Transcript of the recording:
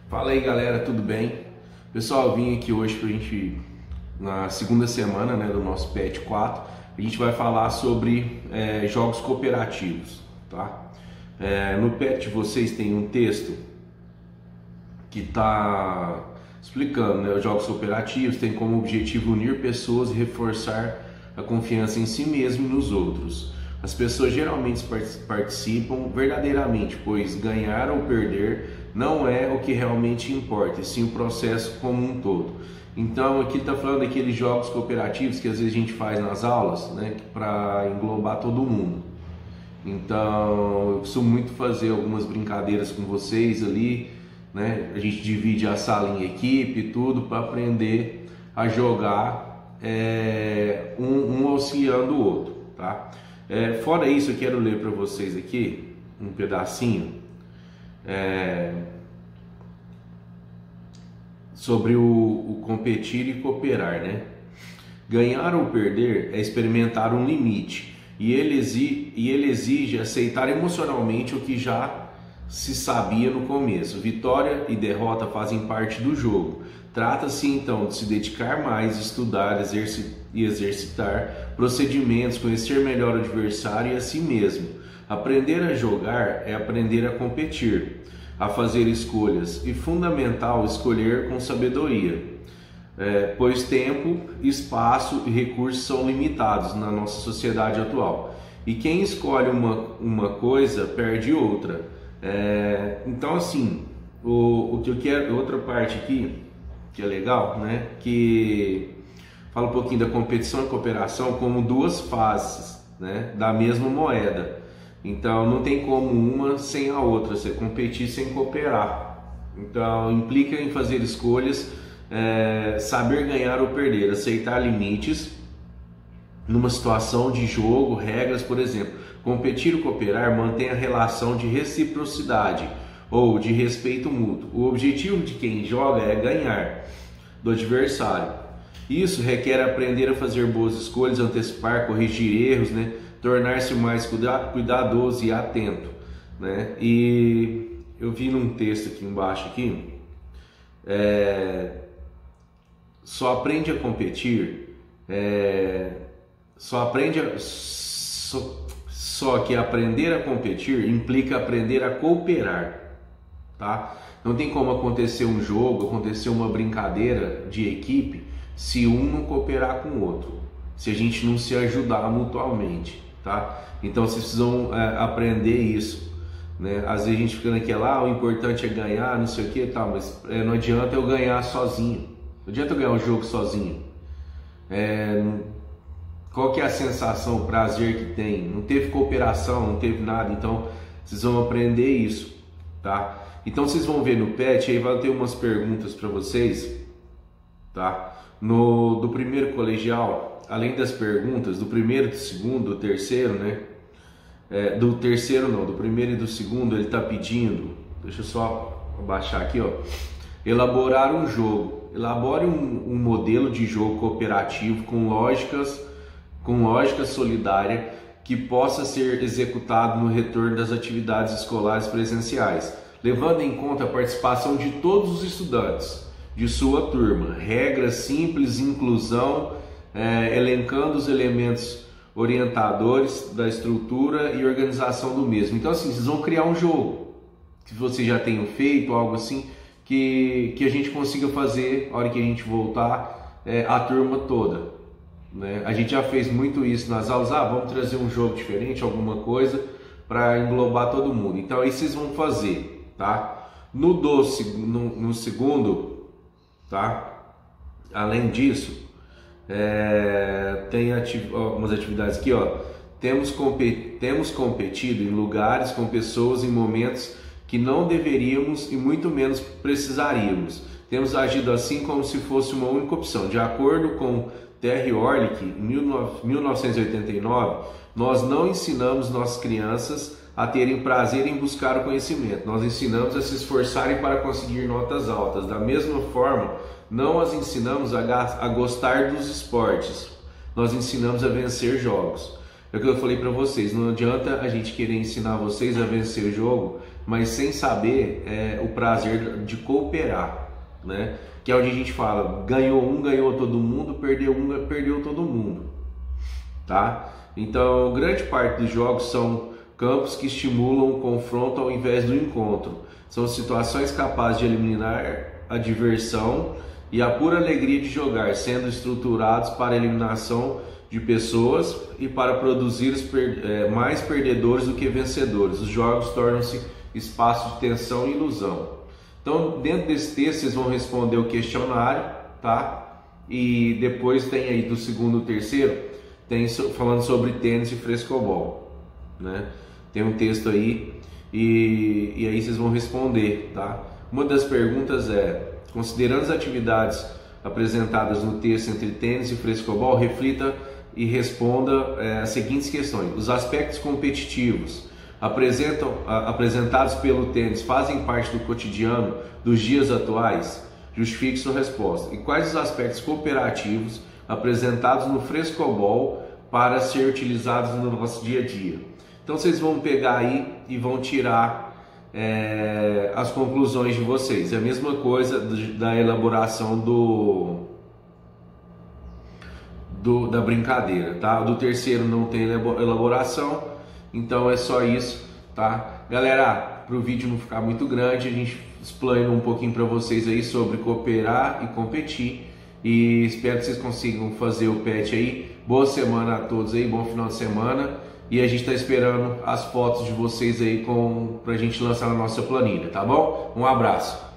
Fala aí galera, tudo bem? Pessoal, eu vim aqui hoje pra gente, na segunda semana do nosso PET 4, a gente vai falar sobre jogos cooperativos, tá? No PET de vocês tem um texto que está explicando, os jogos cooperativos têm como objetivo unir pessoas e reforçar a confiança em si mesmo e nos outros. As pessoas geralmente participam verdadeiramente, pois ganhar ou perder não é o que realmente importa, e sim o processo como um todo. Então aqui está falando daqueles jogos cooperativos que às vezes a gente faz nas aulas, para englobar todo mundo. Então eu costumo muito fazer algumas brincadeiras com vocês ali, a gente divide a sala em equipe e tudo para aprender a jogar um auxiliando o outro, tá? Fora isso, eu quero ler para vocês aqui um pedacinho sobre o competir e cooperar, Ganhar ou perder é experimentar um limite e ele exige aceitar emocionalmente o que já se sabia no começo. Vitória e derrota fazem parte do jogo. Trata-se então de se dedicar mais, estudar e exercitar procedimentos, conhecer melhor o adversário e a si mesmo. Aprender a jogar é aprender a competir, a fazer escolhas e, fundamental, escolher com sabedoria, pois tempo, espaço e recursos são limitados na nossa sociedade atual. E quem escolhe uma coisa perde outra. Então assim, o que eu quero, outra parte aqui que é legal, que fala um pouquinho da competição e cooperação como duas faces, da mesma moeda. Então não tem como uma sem a outra, você competir sem cooperar. Então implica em fazer escolhas, saber ganhar ou perder, aceitar limites numa situação de jogo, regras, por exemplo. Competir ou cooperar mantém a relação de reciprocidade ou de respeito mútuo. O objetivo de quem joga é ganhar do adversário. Isso requer aprender a fazer boas escolhas, antecipar, corrigir erros, tornar-se mais cuidadoso e atento, E eu vi num texto aqui embaixo só aprende a competir, só que aprender a competir implica aprender a cooperar, tá? Não tem como acontecer um jogo, acontecer uma brincadeira de equipe se um não cooperar com o outro, se a gente não se ajudar mutuamente, tá? Então vocês precisam aprender isso, Às vezes a gente fica naquela, o importante é ganhar, não sei o que, tá? Mas não adianta eu ganhar sozinho, não adianta eu ganhar o jogo sozinho. Qual que é a sensação, o prazer que tem? Não teve cooperação, não teve nada. Então vocês vão aprender isso, tá? Então vocês vão ver no PET, aí vai ter umas perguntas para vocês, tá? Do primeiro colegial, além das perguntas do primeiro, do segundo, do terceiro, do primeiro e do segundo, ele está pedindo, deixa eu só abaixar aqui, elaborar um jogo. Elabore um modelo de jogo cooperativo com lógica solidária que possa ser executado no retorno das atividades escolares presenciais, levando em conta a participação de todos os estudantes de sua turma. Regras simples, inclusão, elencando os elementos orientadores da estrutura e organização do mesmo. Então assim, vocês vão criar um jogo que vocês já tenham feito, algo assim, que a gente consiga fazer, a hora que a gente voltar, a turma toda. A gente já fez muito isso nas aulas, vamos trazer um jogo diferente, alguma coisa para englobar todo mundo. Então aí vocês vão fazer, tá? No segundo, tá? Além disso, tem algumas atividades aqui, temos competido em lugares com pessoas em momentos que não deveríamos e muito menos precisaríamos. Temos agido assim como se fosse uma única opção. De acordo com Terry Orlick, em 1989, nós não ensinamos nossas crianças a terem prazer em buscar o conhecimento. Nós ensinamos a se esforçarem para conseguir notas altas. Da mesma forma, não as ensinamos a gostar dos esportes. Nós ensinamos a vencer jogos. É o que eu falei para vocês, não adianta a gente querer ensinar vocês a vencer o jogo, mas sem saber o prazer de cooperar, né? Que é onde a gente fala, ganhou um, ganhou todo mundo, perdeu um, perdeu todo mundo, tá? Então, grande parte dos jogos são campos que estimulam o confronto ao invés do encontro. São situações capazes de eliminar a diversão e a pura alegria de jogar, sendo estruturados para a eliminação de pessoas e para produzir mais perdedores do que vencedores. Os jogos tornam-se espaço de tensão e ilusão. Então, dentro desse texto, vocês vão responder o questionário, tá? E depois tem aí do segundo e terceiro, tem falando sobre tênis e frescobol, né? Tem um texto aí e aí vocês vão responder, tá? Uma das perguntas é: considerando as atividades apresentadas no texto entre tênis e frescobol, reflita e responda as seguintes questões. Os aspectos competitivos apresentados pelo tênis fazem parte do cotidiano dos dias atuais? Justifique sua resposta. E quais os aspectos cooperativos apresentados no frescobol para ser utilizados no nosso dia a dia? Então vocês vão pegar aí e vão tirar as conclusões de vocês. É a mesma coisa da elaboração da brincadeira, tá? Do terceiro não tem elaboração, então é só isso, tá? Galera, para o vídeo não ficar muito grande, a gente explana um pouquinho para vocês aí sobre cooperar e competir, e espero que vocês consigam fazer o PET aí. Boa semana a todos aí, bom final de semana, e a gente está esperando as fotos de vocês aí pra gente lançar na nossa planilha, tá bom? Um abraço!